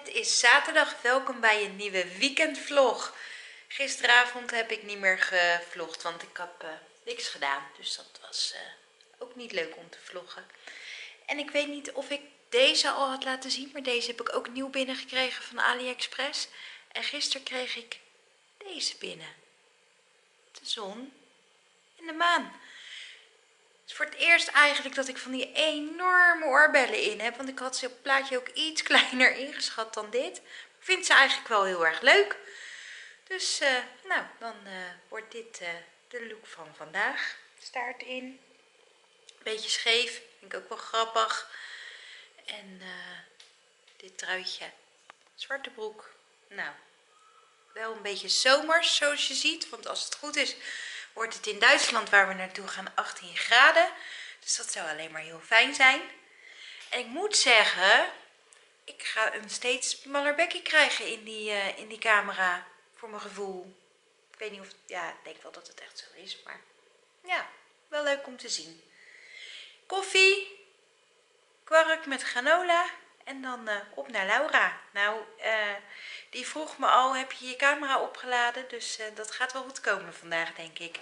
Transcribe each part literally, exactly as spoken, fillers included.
Het is zaterdag, welkom bij een nieuwe weekendvlog. Gisteravond heb ik niet meer gevlogd, want ik heb uh, niks gedaan. Dus dat was uh, ook niet leuk om te vloggen. En ik weet niet of ik deze al had laten zien, maar deze heb ik ook nieuw binnengekregen van AliExpress. En gisteren kreeg ik deze binnen. De zon en de maan. Het is voor het eerst eigenlijk dat ik van die enorme oorbellen in heb. Want ik had ze op het plaatje ook iets kleiner ingeschat dan dit. Ik vind ze eigenlijk wel heel erg leuk. Dus uh, nou, dan uh, wordt dit uh, de look van vandaag. Staart in. Beetje scheef. Vind ik ook wel grappig. En uh, dit truitje. Zwarte broek. Nou, wel een beetje zomers zoals je ziet. Want als het goed is, wordt het in Duitsland waar we naartoe gaan achttien graden. Dus dat zou alleen maar heel fijn zijn. En ik moet zeggen, ik ga een steeds smaller bekje krijgen in die, uh, in die camera. Voor mijn gevoel. Ik weet niet of, ja, ik denk wel dat het echt zo is. Maar ja, wel leuk om te zien. Koffie, kwark met granola en dan uh, op naar Laura. Nou, uh, die vroeg me al, heb je je camera opgeladen? Dus uh, dat gaat wel goed komen vandaag, denk ik.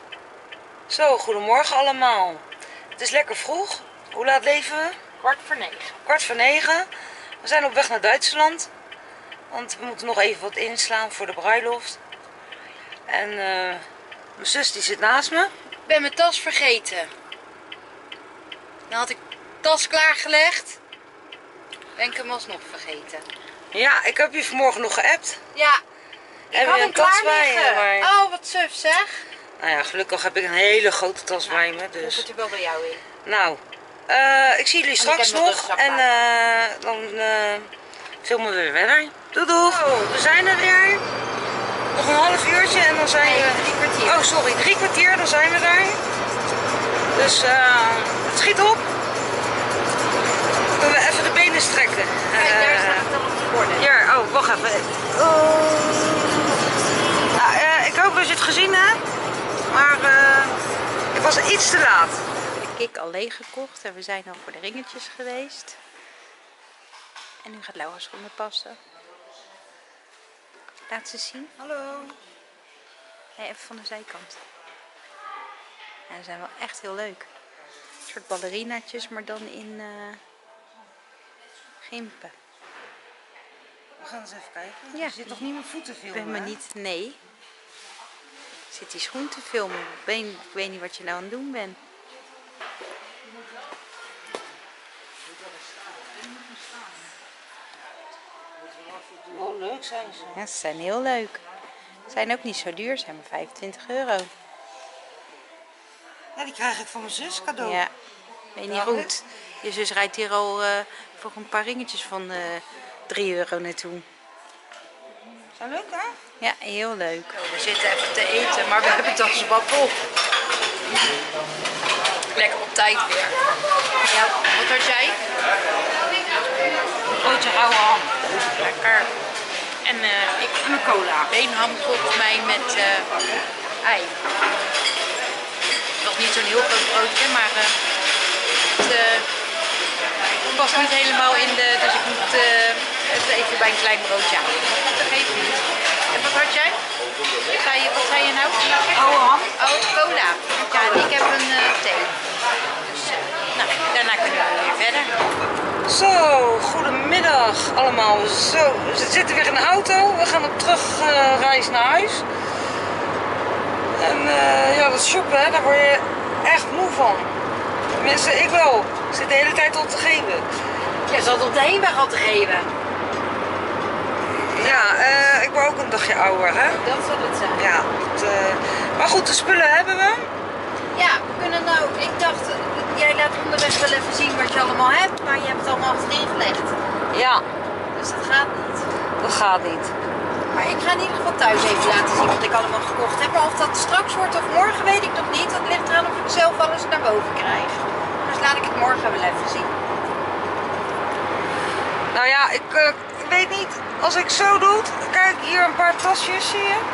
Zo, goedemorgen allemaal. Het is lekker vroeg. Hoe laat leven we? Kwart voor negen. Kwart voor negen. We zijn op weg naar Duitsland. Want we moeten nog even wat inslaan voor de bruiloft. En uh, mijn zus die zit naast me. Ik ben mijn tas vergeten. Dan had ik tas klaargelegd. Ben ik hem alsnog vergeten. Ja, ik heb je vanmorgen nog geappt. Ja, ik heb had je hem een tas klaar bij liggen. je, maar... Oh, wat suf zeg. Nou ja, gelukkig heb ik een hele grote tas Nou, bij me. Dus... Hoe het er wel bij jou in? Nou, uh, ik zie jullie straks nog nog. En uh, dan uh, filmen we weer verder. Doei doeg. Oh, we zijn er weer. Nog een half uurtje en dan zijn nee, we... drie kwartier. Oh, sorry, drie kwartier, dan zijn we daar. Dus uh, het schiet op. Kunnen we even de benen strekken. Kijk, daar uh, staat het dan op de borden. Ja, oh, wacht even. Oh. Nou, uh, ik hoop dat je het gezien hebt. Maar uh, ik was iets te laat. De kik al leeg gekocht en we zijn al voor de ringetjes geweest. En nu gaat Laura schoenen passen. Laat ze zien. Hallo. Nee, even van de zijkant. Ja, ze zijn wel echt heel leuk. Een soort ballerinaatjes, maar dan in uh, gimpen. We gaan eens even kijken. Ja. Je zit toch niet mijn voeten Ik filmen? ben me niet, nee. Ik zit die schoen te filmen. Ik weet, ik weet niet wat je nou aan het doen bent. Oh, leuk zijn ze. Ja, ze zijn heel leuk. Ze zijn ook niet zo duur, ze zijn maar vijfentwintig euro. Ja, die krijg ik van mijn zus cadeau. Ja, weet je niet goed. Je zus rijdt hier al uh, voor een paar ringetjes van uh, drie euro naartoe. Zijn leuk, hè? Ja, heel leuk. We zitten even te eten, maar we hebben het als wat op. Lekker op tijd weer. Ja, wat had jij? Broodje rauwe ham. Lekker. En uh, ik En een cola. beenham volgens mij met uh, ei. Het was niet zo'n heel groot broodje, maar uh, het uh, past niet helemaal in de... Dus ik moet uh, het even bij een klein broodje houden. Dat geeft niet. En wat had jij? Zei je, wat zei je nou? Rauwe ham. Oh, cola. Ja, ik heb een uh, thee. Dus uh, nou, daarna kunnen we weer verder. Zo, goedemiddag allemaal. Zo, we zitten weer in de auto. We gaan op terugreis uh, naar huis. En uh, ja, dat shoppen, hè, daar word je echt moe van. Tenminste, ik wel. Ik zit de hele tijd al te geven. Je zat op de heenweg al te geven. Ja, uh, ik word ook een dagje ouder, hè? Dat zal het zijn. Ja, het, uh, maar goed, de spullen hebben we. Ja, we kunnen nou, ik dacht, jij laat onderweg wel even zien wat je allemaal hebt, maar je hebt het allemaal achterin gelegd. Ja. Dus dat gaat niet. Dat gaat niet. Maar ik ga in ieder geval thuis even laten zien wat ik allemaal gekocht heb. Maar of dat straks wordt of morgen weet ik nog niet. Dat ligt eraan of ik zelf alles naar boven krijg. Dus laat ik het morgen wel even zien. Nou ja, ik uh, weet niet. Als ik zo doe, kijk hier een paar tasjes, zie je?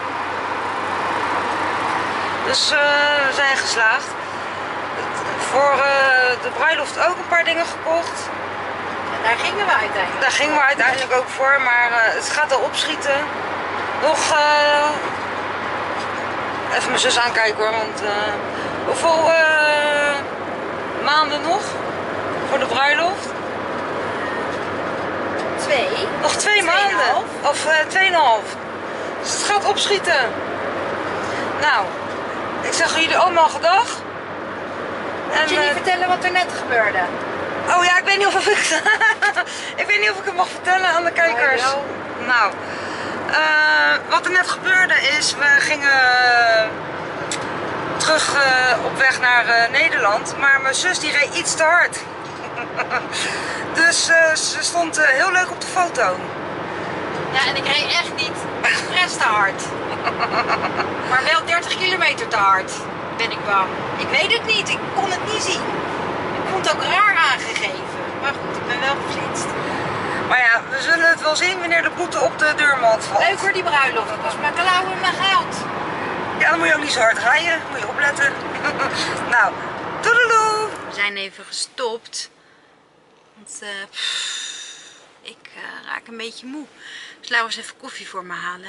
Dus uh, we zijn geslaagd. Voor uh, de bruiloft ook een paar dingen gekocht. En daar gingen we uiteindelijk. Daar gingen we uiteindelijk ook voor, maar uh, het gaat al opschieten. Nog uh, even mijn zus aankijken hoor, want uh, hoeveel uh, maanden nog voor de bruiloft? Twee. Nog twee maanden. Of uh, tweeënhalf. Dus het gaat opschieten. Nou, ik zeg jullie allemaal gedag. Moet je niet uh, vertellen wat er net gebeurde? Oh ja, ik weet niet of ik... ik weet niet of ik het mag vertellen aan de kijkers. Oh, nou, uh, wat er net gebeurde is, we gingen uh, terug uh, op weg naar uh, Nederland. Maar mijn zus die reed iets te hard. Dus uh, ze stond uh, heel leuk op de foto. Ja, en ik reed echt niet expres te hard. Maar wel dertig kilometer te hard, ben ik bang. Ik weet het niet, ik kon het niet zien. Ik vond het ook raar aangegeven. Maar goed, ik ben wel geflitst. Maar ja, we zullen het wel zien wanneer de boete op de deurmat valt. Leuk hoor, die bruiloft. Dat was maar klauwen en mijn geld. Ja, dan moet je ook niet zo hard rijden. Moet je opletten. Nou, toedeloe. We zijn even gestopt. Want uh, pff, ik uh, raak een beetje moe. Dus laten we eens even koffie voor me halen.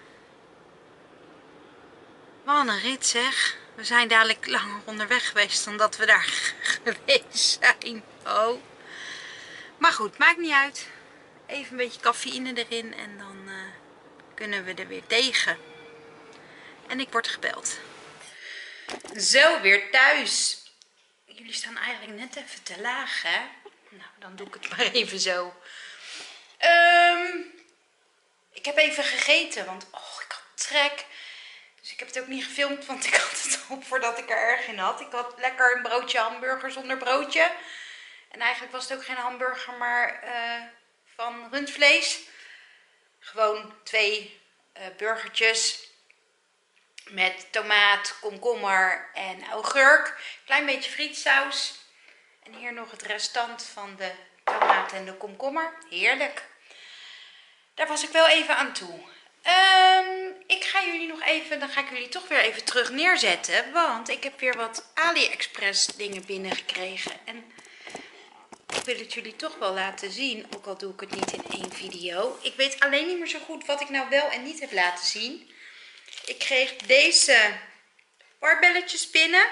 Wat een rit zeg. We zijn dadelijk langer onderweg geweest dan dat we daar geweest zijn. Oh. Maar goed, maakt niet uit. Even een beetje cafeïne erin en dan uh, kunnen we er weer tegen. En ik word gebeld. Zo, weer thuis. Jullie staan eigenlijk net even te laag, hè? Nou, dan doe ik het maar even zo. Um, ik heb even gegeten, want oh, ik had trek. Dus ik heb het ook niet gefilmd, want ik had het op voordat ik er erg in had. Ik had lekker een broodje hamburger zonder broodje. En eigenlijk was het ook geen hamburger, maar uh, van rundvlees. Gewoon twee uh, burgertjes met tomaat, komkommer en augurk. Klein beetje frietsaus. En hier nog het restant van de tomaat en de komkommer. Heerlijk. Daar was ik wel even aan toe. Um, ik ga jullie nog even, dan ga ik jullie toch weer even terug neerzetten. Want ik heb weer wat AliExpress dingen binnengekregen. En ik wil het jullie toch wel laten zien. Ook al doe ik het niet in één video. Ik weet alleen niet meer zo goed wat ik nou wel en niet heb laten zien. Ik kreeg deze oorbelletjes binnen.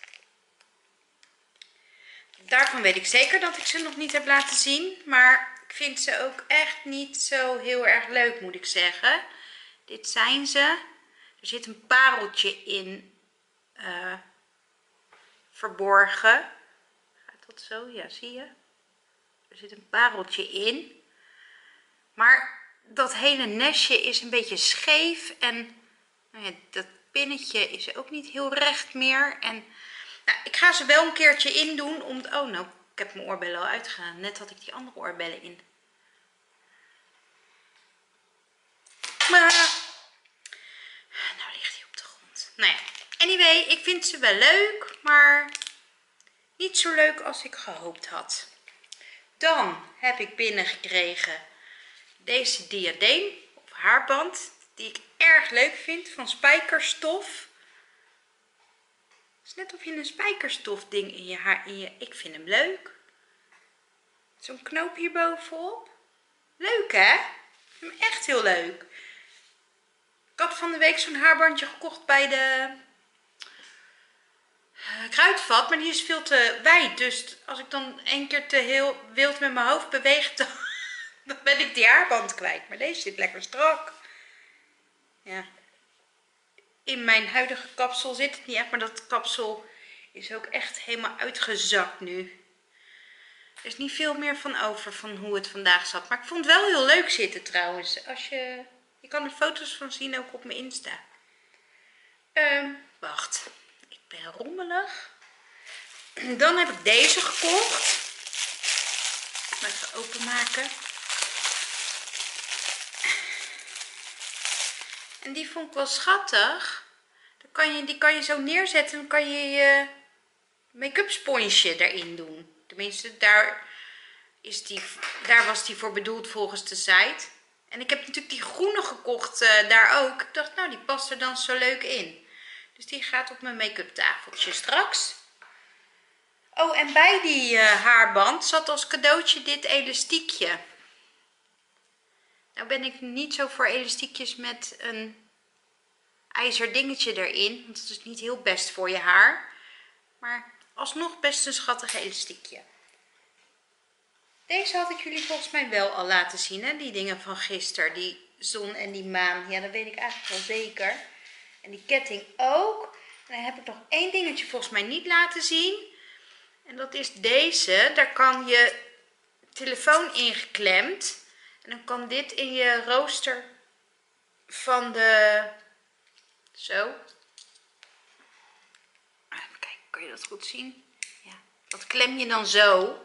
Daarvan weet ik zeker dat ik ze nog niet heb laten zien. Maar ik vind ze ook echt niet zo heel erg leuk, moet ik zeggen. Dit zijn ze. Er zit een pareltje in uh, verborgen. Gaat dat zo? Ja, zie je? Er zit een pareltje in. Maar dat hele nestje is een beetje scheef. En nou ja, dat pinnetje is ook niet heel recht meer. En nou, ik ga ze wel een keertje in doen. Om, oh nou, ik heb mijn oorbellen al uitgegaan. Net had ik die andere oorbellen in. Maar nou ligt hij op de grond. Nou ja, anyway, ik vind ze wel leuk. Maar niet zo leuk als ik gehoopt had. Dan heb ik binnengekregen deze diadeem of haarband. Die ik erg leuk vind. Van spijkerstof. Het is net of je een spijkerstof ding in je haar... In je, ik vind hem leuk. Zo'n knoop hier bovenop. Leuk hè? Ik vind hem echt heel leuk. Ik had van de week zo'n haarbandje gekocht bij de uh, Kruidvat. Maar die is veel te wijd. Dus als ik dan één keer te heel wild met mijn hoofd beweeg, dan, dan ben ik die haarband kwijt. Maar deze zit lekker strak. Ja. In mijn huidige kapsel zit het niet echt. Maar dat kapsel is ook echt helemaal uitgezakt nu. Er is niet veel meer van over van hoe het vandaag zat. Maar ik vond het wel heel leuk zitten trouwens. Als je... Je kan er foto's van zien ook op mijn Insta. Um, wacht. Ik ben rommelig. Dan heb ik deze gekocht. Even openmaken. En die vond ik wel schattig. Dan kan je, die kan je zo neerzetten. Dan kan je je make-up sponsje erin doen. Tenminste, daar, is die, daar was die voor bedoeld volgens de site. En ik heb natuurlijk die groene gekocht uh, daar ook. Ik dacht, nou, die past er dan zo leuk in. Dus die gaat op mijn make-up tafeltje straks. Oh, en bij die uh, haarband zat als cadeautje dit elastiekje. Nou ben ik niet zo voor elastiekjes met een ijzer dingetje erin. Want dat is niet heel best voor je haar. Maar alsnog best een schattig elastiekje. Deze had ik jullie volgens mij wel al laten zien, hè? Die dingen van gisteren. Die zon en die maan. Ja, dat weet ik eigenlijk wel zeker. En die ketting ook. En dan heb ik nog één dingetje volgens mij niet laten zien. En dat is deze. Daar kan je telefoon ingeklemd. En dan kan dit in je rooster van de... Zo. Even kijken, kan je dat goed zien? Ja. Dat klem je dan zo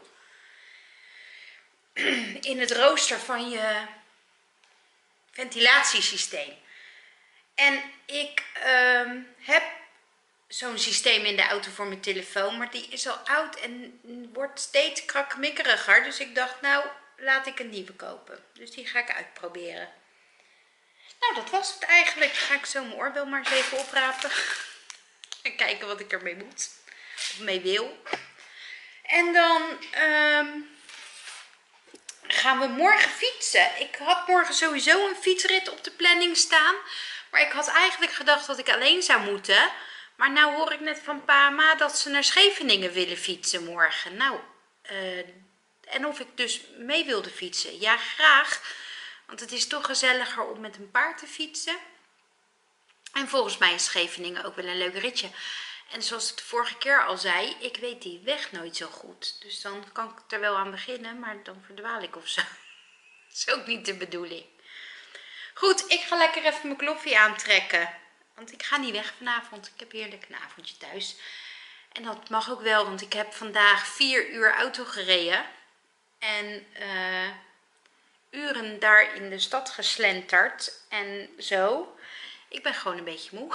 in het rooster van je ventilatiesysteem. En ik um, heb zo'n systeem in de auto voor mijn telefoon, maar die is al oud en wordt steeds krakkemikkeriger. Dus ik dacht, nou, laat ik een nieuwe kopen. Dus die ga ik uitproberen. Nou, dat was het eigenlijk. Ga ik zo mijn oorbel maar eens even oprapen. En kijken wat ik ermee moet. Of mee wil. En dan um, gaan we morgen fietsen. Ik had morgen sowieso een fietsrit op de planning staan. Maar ik had eigenlijk gedacht dat ik alleen zou moeten. Maar nou hoor ik net van pa en ma dat ze naar Scheveningen willen fietsen morgen. Nou, uh, en of ik dus mee wilde fietsen. Ja, graag. Want het is toch gezelliger om met een paard te fietsen. En volgens mij is Scheveningen ook wel een leuk ritje. En zoals ik de vorige keer al zei, ik weet die weg nooit zo goed. Dus dan kan ik er wel aan beginnen, maar dan verdwaal ik of zo. Dat is ook niet de bedoeling. Goed, ik ga lekker even mijn kloffie aantrekken. Want ik ga niet weg vanavond. Ik heb heerlijk een avondje thuis. En dat mag ook wel, want ik heb vandaag vier uur auto gereden. En uh, uren daar in de stad geslenterd. En zo. Ik ben gewoon een beetje moe.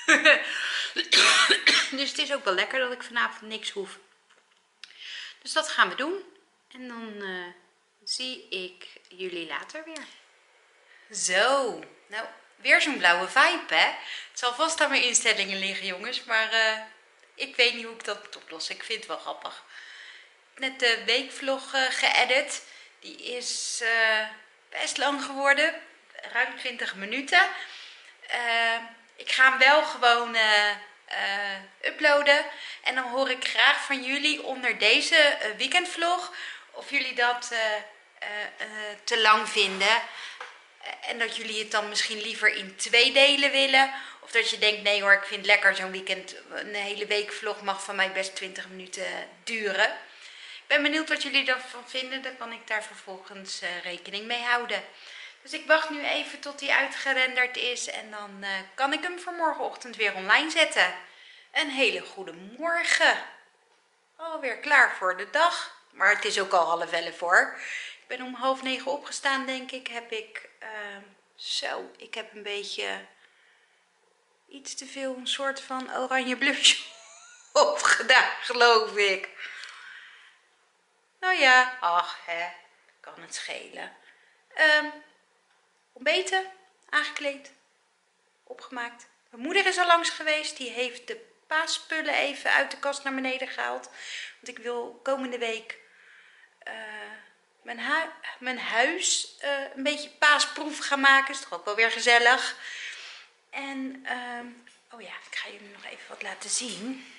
Dus het is ook wel lekker dat ik vanavond niks hoef. Dus dat gaan we doen. En dan uh, zie ik jullie later weer. Zo, nou weer zo'n blauwe vibe, hè. Het zal vast aan mijn instellingen liggen, jongens. Maar uh, ik weet niet hoe ik dat moet oplossen. Ik vind het wel grappig. Ik heb net de weekvlog uh, geëdit. Die is uh, best lang geworden. Ruim twintig minuten. Uh, ik ga hem wel gewoon uh, uh, uploaden. En dan hoor ik graag van jullie onder deze uh, weekendvlog of jullie dat uh, uh, uh, te lang vinden. En dat jullie het dan misschien liever in twee delen willen. Of dat je denkt, nee hoor, ik vind het lekker zo'n weekend. Een hele weekvlog mag van mij best twintig minuten duren. Ik ben benieuwd wat jullie ervan vinden. Dan kan ik daar vervolgens uh, rekening mee houden. Dus ik wacht nu even tot hij uitgerenderd is. En dan uh, kan ik hem voor morgenochtend weer online zetten. Een hele goede morgen. Alweer klaar voor de dag. Maar het is ook al half elf hoor. Ik ben om half negen opgestaan, denk ik. Heb ik uh, zo, ik heb een beetje iets te veel een soort van oranje blush opgedaan, geloof ik. Nou ja, ach hè, kan het schelen. Um, ontbeten, aangekleed, opgemaakt. Mijn moeder is al langs geweest. Die heeft de paasspullen even uit de kast naar beneden gehaald. Want ik wil komende week uh, mijn, hu mijn huis uh, een beetje paasproef gaan maken. Is toch ook wel weer gezellig. En, um, oh ja, ik ga jullie nog even wat laten zien.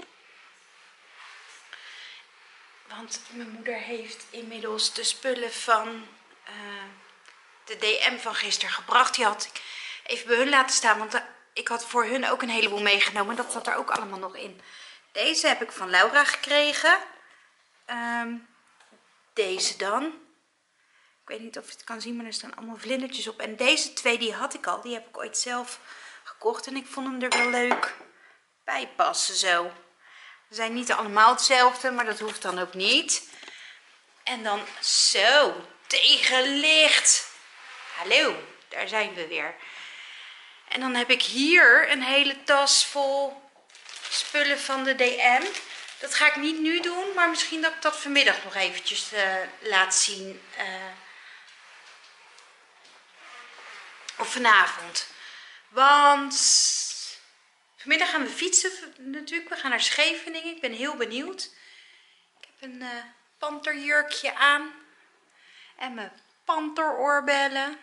Want mijn moeder heeft inmiddels de spullen van uh, de D M van gisteren gebracht. Die had ik even bij hun laten staan, want ik had voor hun ook een heleboel meegenomen. Dat zat er ook allemaal nog in. Deze heb ik van Laura gekregen. Um, deze dan. Ik weet niet of je het kan zien, maar er staan allemaal vlindertjes op. En deze twee, die had ik al. Die heb ik ooit zelf gekocht. En ik vond hem er wel leuk bij passen zo. Ze zijn niet allemaal hetzelfde, maar dat hoeft dan ook niet. En dan zo, tegenlicht. Hallo, daar zijn we weer. En dan heb ik hier een hele tas vol spullen van de D M. Dat ga ik niet nu doen, maar misschien dat ik dat vanmiddag nog eventjes uh, laat zien. Uh, of vanavond. Want vanmiddag gaan we fietsen natuurlijk. We gaan naar Scheveningen. Ik ben heel benieuwd. een uh, panterjurkje aan. En mijn panteroorbellen.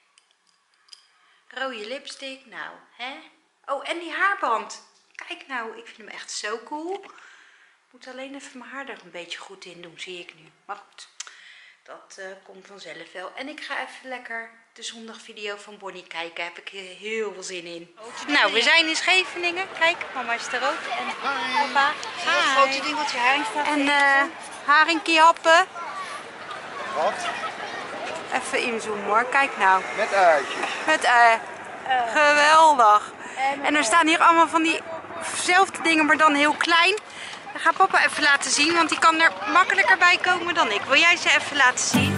Rode lipstick. Nou, hè? Oh, en die haarband. Kijk nou, ik vind hem echt zo cool. Ik moet alleen even mijn haar er een beetje goed in doen, zie ik nu. Maar goed, dat uh, komt vanzelf wel. En ik ga even lekker de zondagvideo van Bonnie kijken. Daar heb ik heel veel zin in. Nou, we zijn in Scheveningen. Kijk, mama is er ook. En papa. Zie je het grote ding wat je haring staat? En uh, haringkie happen. Wat? Even inzoomen hoor. Kijk nou. Met eitjes. Met uh, uh. Geweldig. En er staan hier allemaal van diezelfde dingen, maar dan heel klein. Dat gaat papa even laten zien, want die kan er makkelijker bij komen dan ik. Wil jij ze even laten zien?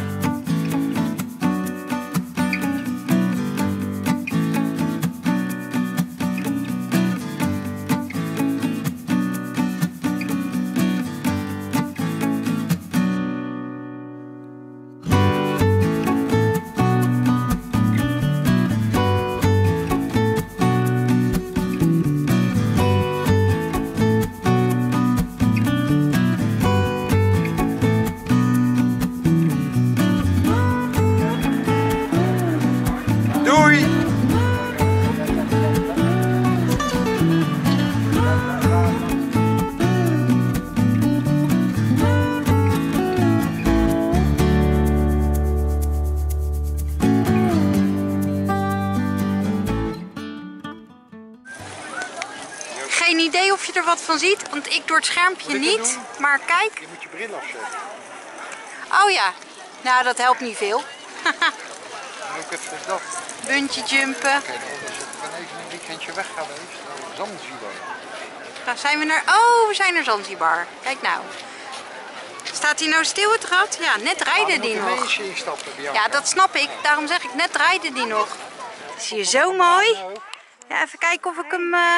Geen idee of je er wat van ziet, want ik door het schermpje niet. Maar kijk. Je moet je bril afzetten. Oh ja, nou dat helpt niet veel. Ook even dat. Buntje jumpen. Kijk, ik ben even een weekendje weg geweest naar Zanzibar. Nou zijn we naar... Oh, we zijn naar Zanzibar. Kijk nou. Staat hij nou stil het rad? Ja, net rijden die nog. Ja, dat snap ik. Daarom zeg ik, net rijden die nog. Zie je zo mooi? Ja, even kijken of ik hem uh,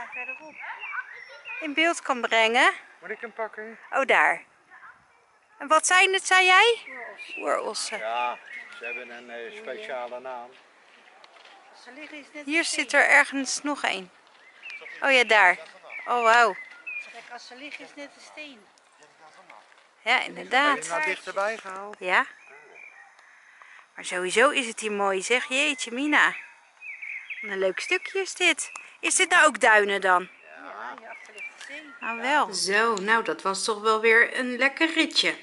in beeld kan brengen. Moet ik hem pakken? Oh, daar. En wat zijn het, zei jij? Oerossen. Ja, ze hebben een uh, speciale naam. Hier zit er ergens nog één. Oh ja, daar. Oh, wauw. Kijk, als ze liggen is net een steen. Ja, Heb je inderdaad. hem nou dichterbij gehaald? Ja. Maar sowieso is het hier mooi, zeg. Jeetje, Mina. Wat een leuk stukje is dit. Is dit nou ook duinen dan? Ja, hierachter ligt de zee. Nou wel. Zo, nou dat was toch wel weer een lekker ritje.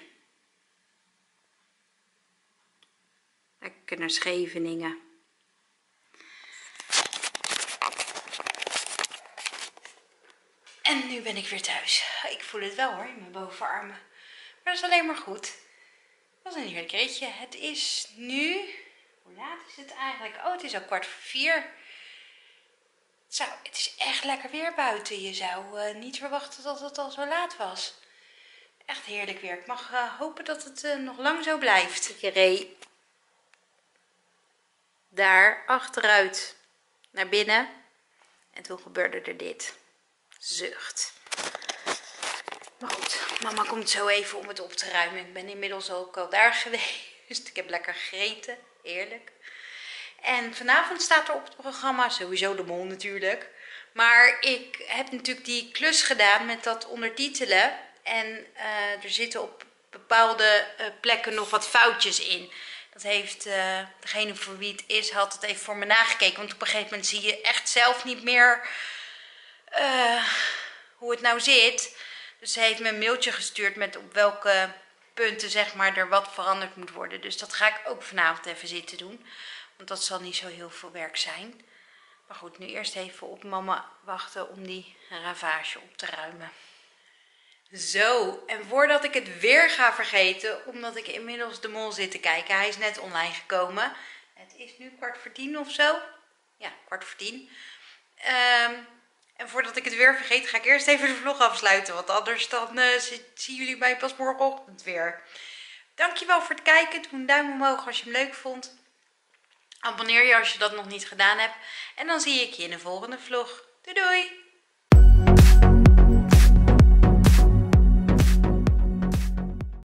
Lekker naar Scheveningen. En nu ben ik weer thuis. Ik voel het wel hoor, in mijn bovenarmen. Maar dat is alleen maar goed. Dat was een heerlijk ritje. Het is nu... Hoe laat is het eigenlijk? Oh, het is al kwart voor vier. Zo, het is echt lekker weer buiten. Je zou uh, niet verwachten dat het al zo laat was. Echt heerlijk weer. Ik mag uh, hopen dat het uh, nog lang zo blijft. Ik reed daar achteruit naar binnen. En toen gebeurde er dit. Zucht. Maar goed, mama komt zo even om het op te ruimen. Ik ben inmiddels ook al daar geweest. Ik heb lekker gegeten. Heerlijk. En vanavond staat er op het programma, sowieso de mol natuurlijk. Maar ik heb natuurlijk die klus gedaan met dat ondertitelen. En uh, er zitten op bepaalde uh, plekken nog wat foutjes in. Dat heeft uh, degene voor wie het is, had het even voor me nagekeken. Want op een gegeven moment zie je echt zelf niet meer uh, hoe het nou zit. Dus ze heeft me een mailtje gestuurd met op welke punten zeg maar, er wat veranderd moet worden. Dus dat ga ik ook vanavond even zitten doen. Want dat zal niet zo heel veel werk zijn. Maar goed, nu eerst even op mama wachten om die ravage op te ruimen. Zo, en voordat ik het weer ga vergeten, omdat ik inmiddels de mol zit te kijken. Hij is net online gekomen. Het is nu kwart voor tien of zo. Ja, kwart voor tien. Um, en voordat ik het weer vergeet, ga ik eerst even de vlog afsluiten. Want anders dan uh, zien jullie mij pas morgenochtend weer. Dankjewel voor het kijken. Doe een duim omhoog als je hem leuk vond. Abonneer je als je dat nog niet gedaan hebt. En dan zie ik je in de volgende vlog. Doei doei!